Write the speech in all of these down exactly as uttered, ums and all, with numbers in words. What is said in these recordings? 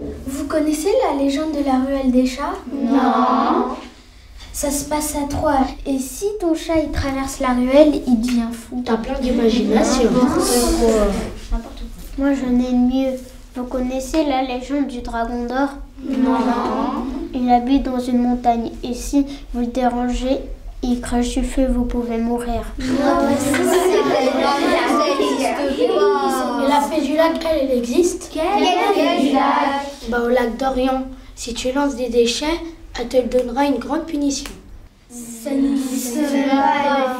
Vous connaissez la légende de la ruelle des chats? Non. Ça se passe à Troyes. Et si ton chat il traverse la ruelle, il devient fou. T'as plein d'imagination. Moi j'en ai une mieux. Vous connaissez la légende du dragon d'or? Non. Il habite dans une montagne. Et si vous le dérangez, il crache du feu, vous pouvez mourir. Et la fée du lac, elle, elle existe? Quel du lac? Bah au lac d'Orient. Si tu lances des déchets, elle te donnera une grande punition. Ça nous sera.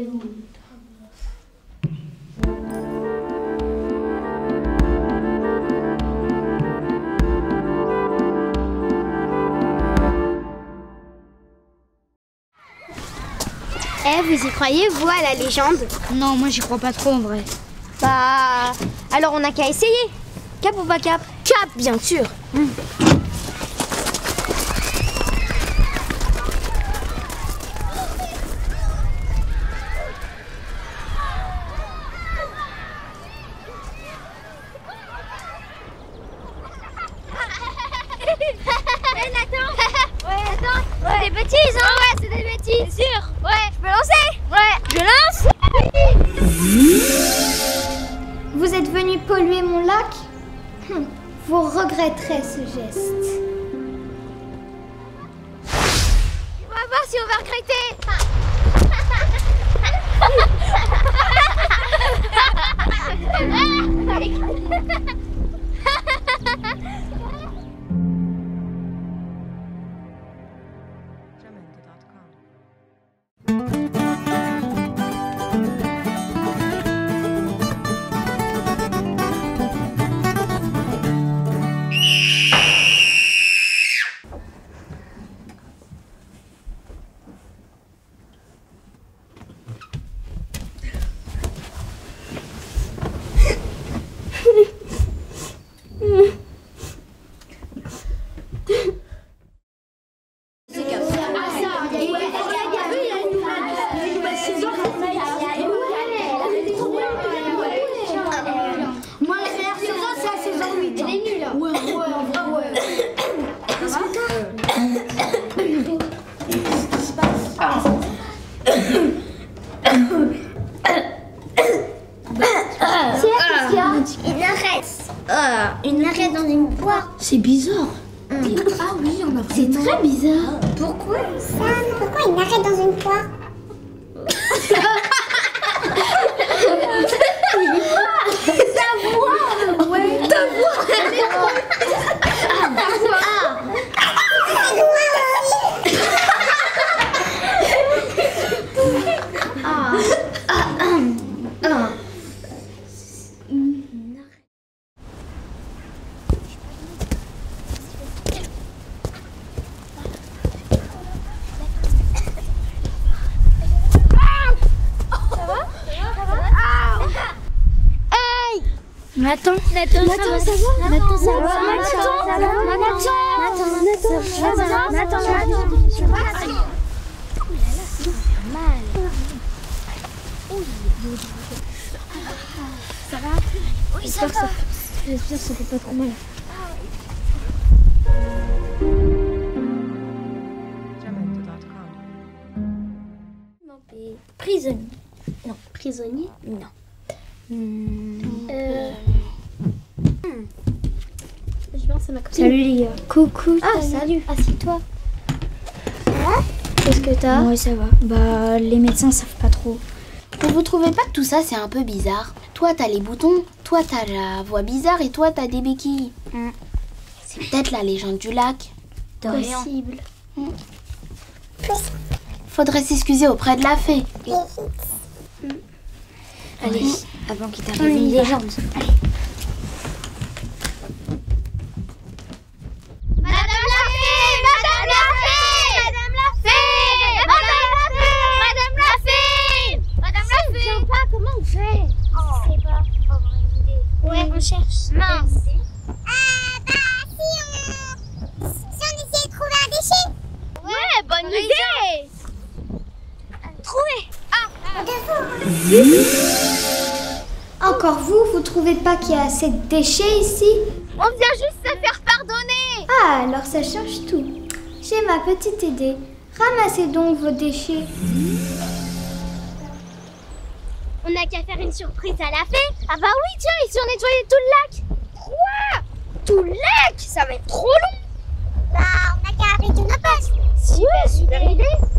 Eh, vous y croyez, vous, à la légende? Non, moi j'y crois pas trop en vrai. Bah, alors on n'a qu'à essayer. Cap ou pas cap? Cap, bien sûr. Mmh. Hey Nathan. Ouais, attends, c'est des bêtises, hein? Ouais, c'est des bêtises. C'est sûr? Ouais, je peux lancer? Ouais, je lance? Vous êtes venu polluer mon lac? hum, Vous regretterez ce geste. On va voir si on va regretter. Une arête dans une poire. C'est bizarre. Ah oui, on a C'est très bizarre. Pourquoi? Sam, pourquoi une arête dans une poire? Nathan, Nathan, Nathan, ça va? Nathan, ça va? Nathan, Nathan, Nathan, ça va? Oui, ça va. J'espère que ça fait pas trop mal. Prisonnier. Non, prisonnier? Non. Mmh. Euh... Mmh. Je pense à ma copine. Salut les gars. Coucou. Ah, salut. Assieds-toi. Qu'est-ce que t'as? Ouais, ça va. Bah, les médecins savent pas trop. Vous trouvez pas que tout ça c'est un peu bizarre? Toi t'as les boutons, toi t'as la voix bizarre et toi t'as des béquilles. Mm. C'est peut-être la légende du lac. Possible. Mm. Faudrait s'excuser auprès de la fée. Mm. Allez, Oui. avant qu'il t'arrive une légende. Allez. Madame la fée, Madame la fée, Madame la fée, Madame la fée, Madame la fée, Madame la fée. Je sais pas comment on fait. Je sais pas. Avoir une idée. Ouais, on cherche. Mince. Ah bah si on... Si on essayait de trouver un déchet. Ouais, bonne idée. Trouvé. Ah. Encore vous, vous trouvez pas qu'il y a assez de déchets ici? On vient juste se faire pardonner. Ah, alors ça change tout. J'ai ma petite idée. Ramassez donc vos déchets. On n'a qu'à faire une surprise à la fée. Ah bah oui, tiens, ici on nettoyait tout le lac. Quoi? Tout le lac? Ça va être trop long. Bah, on n'a qu'à arrêter nos postes. Super, super idée.